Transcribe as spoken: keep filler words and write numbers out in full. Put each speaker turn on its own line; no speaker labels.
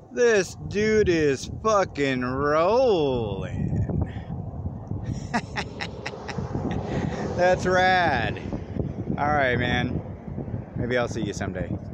This dude is fucking rolling. That's rad. Alright, man. Maybe I'll see you someday.